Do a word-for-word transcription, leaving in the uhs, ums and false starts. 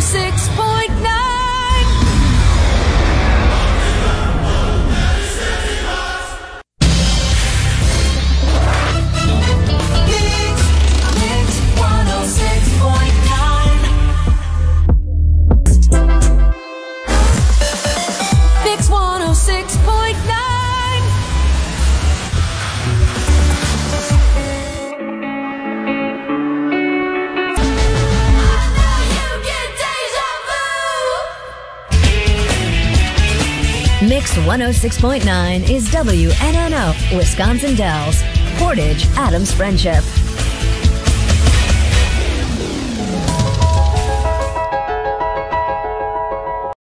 six point nine. Mix one oh six point nine. Mix one oh six point nine is W N N O, Wisconsin Dells, Portage, Adams Friendship.